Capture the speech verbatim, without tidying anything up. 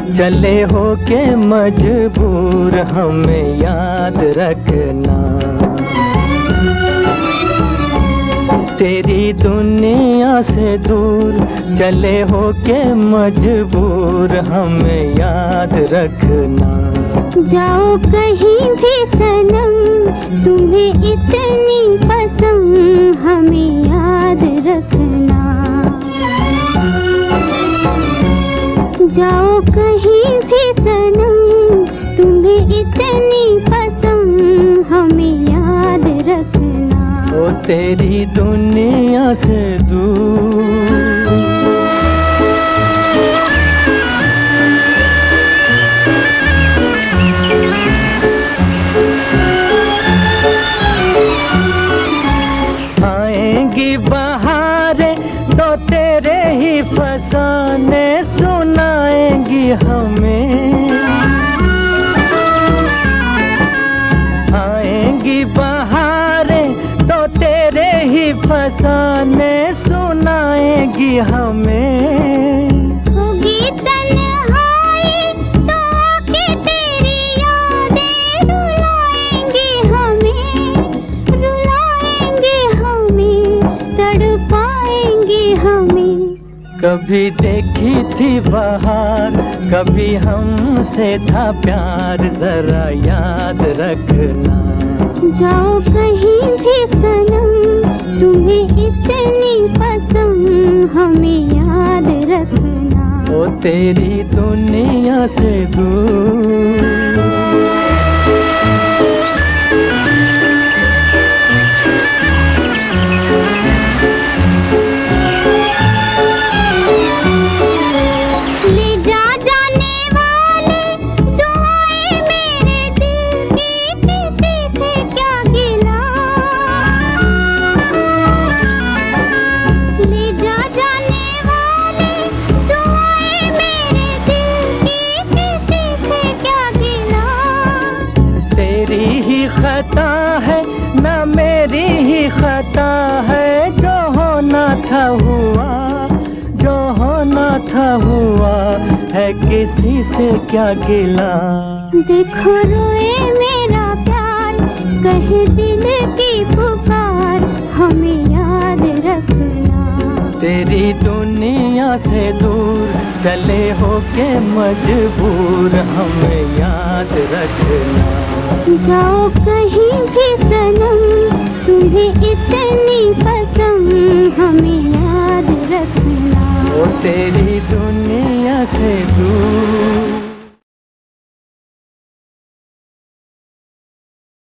चले हो के मजबूर हमें याद रखना। तेरी दुनिया से दूर चले हो के मजबूर हमें याद रखना। जाओ कहीं भी सनम तुम्हें इतनी कसम हमें याद रखना। जाओ कहीं भी सनम तुम्हें इतनी कसम हमें याद रखना। ओ तेरी दुनिया से दूर। आएंगी बहारें तो तेरे ही फसाने सुनाएंगी हमें। आएंगी बहारें तो तेरे ही फसाने सुनाएंगी हमें। होगी तन्हाई तो आके तेरी यादें रुलाएंगी हमें, रुलाएंगी हमें, तड़पाएंगी हमें। कभी देखी थी बहार कभी हमसे था प्यार जरा याद रखना। जाओ कहीं भी सनम तुम्हें इतनी पसंद हमें याद रखना। ओ तेरी दुनिया से दूर। खता है ना मेरी ही खता है, जो होना था हुआ, जो होना था हुआ है, किसी से क्या गिला। देखो रोए मेरा प्यार कहे दिल की पुकार हमें याद रखना। तेरी दुनिया से दूर चले हो के मजबूर हमें याद रखना। जाओ कहीं भी सनम तुम्हें इतनी पसंद हमें याद रखना। ओ तेरी